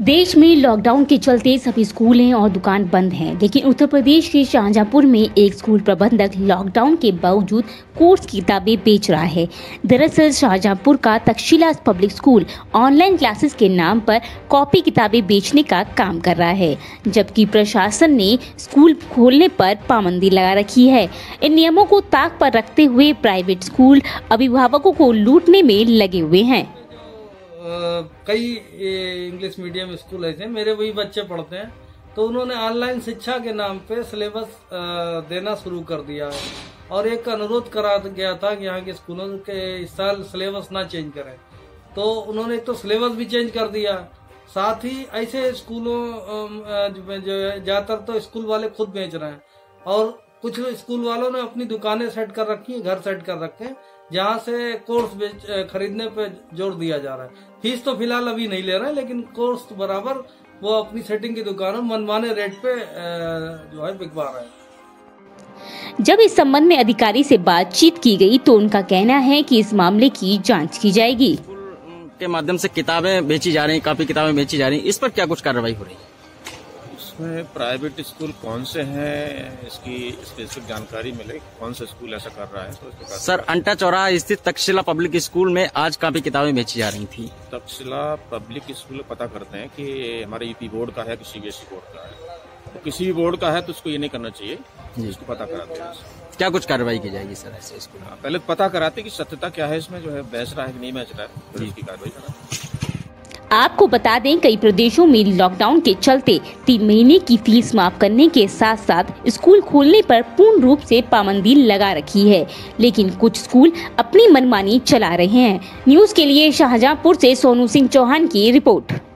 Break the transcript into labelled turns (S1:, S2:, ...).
S1: देश में लॉकडाउन के चलते सभी स्कूल और दुकान बंद हैं, लेकिन उत्तर प्रदेश के शाहजहांपुर में एक स्कूल प्रबंधक लॉकडाउन के बावजूद कोर्स की किताबें बेच रहा है। दरअसल शाहजहांपुर का Takshashila public school online classes के नाम पर कॉपी किताबें बेचने का काम कर रहा है, जबकि प्रशासन ने स्कूल खोलने पर पाबंदी लगा रखी है। इन नियमों को ताक पर रखते हुए प्राइवेट स्कूल अभिभावकों को लूटने में लगे हुए हैं।
S2: कई इंग्लिश मीडियम स्कूल ऐसे मेरे वही बच्चे पढ़ते हैं, तो उन्होंने ऑनलाइन शिक्षा के नाम पे सिलेबस देना शुरू कर दिया है और एक अनुरोध करा गया था कि यहाँ के स्कूलों के इस साल सिलेबस ना चेंज करें। तो उन्होंने एक तो सिलेबस भी चेंज कर दिया, साथ ही ऐसे स्कूलों में जो ज्यादातर तो स्कूल वाले खुद बेच रहे हैं और कुछ स्कूल वालों ने अपनी दुकानें सेट कर रखी हैं, घर सेट कर रखे हैं, जहाँ से कोर्स खरीदने पे जोर दिया जा रहा है। फीस तो फिलहाल अभी नहीं ले रहे हैं, लेकिन कोर्स तो बराबर वो अपनी सेटिंग की दुकानों मनमाने रेट पे जो है बिकवा रहे हैं।
S1: जब इस संबंध में अधिकारी से बातचीत की गई तो उनका कहना है कि इस मामले की जांच की जाएगी।
S3: के माध्यम से किताबें बेची जा रही, कापी किताबें बेची जा रही, इस पर क्या कुछ कार्रवाई हो रही है?
S4: इसमें प्राइवेट स्कूल कौन से हैं, इसकी स्पेसिफिक जानकारी मिले, कौन सा स्कूल ऐसा कर रहा है तो इसको
S3: सर, अंटा चौराहा स्थित तक्षशिला पब्लिक स्कूल में आज कापी किताबें बेची जा रही थी।
S4: तक्षशिला पब्लिक स्कूल पता करते हैं कि हमारे यूपी बोर्ड का है कि सीबीएसई बोर्ड का है, तो किसी भी बोर्ड का है तो उसको ये नहीं करना चाहिए, इसको पता कराते हैं।
S3: क्या कुछ कार्रवाई की जाएगी सर ऐसे स्कूल?
S4: पहले पता कराते कि सत्यता क्या है, इसमें जो है बेच रहा है कि नहीं बेच रहा है, तो इसकी कार्रवाई कराते।
S1: आपको बता दें, कई प्रदेशों में लॉकडाउन के चलते 3 महीने की फीस माफ करने के साथ साथ स्कूल खोलने पर पूर्ण रूप से पाबंदी लगा रखी है, लेकिन कुछ स्कूल अपनी मनमानी चला रहे हैं। न्यूज़ के लिए शाहजहांपुर से सोनू सिंह चौहान की रिपोर्ट।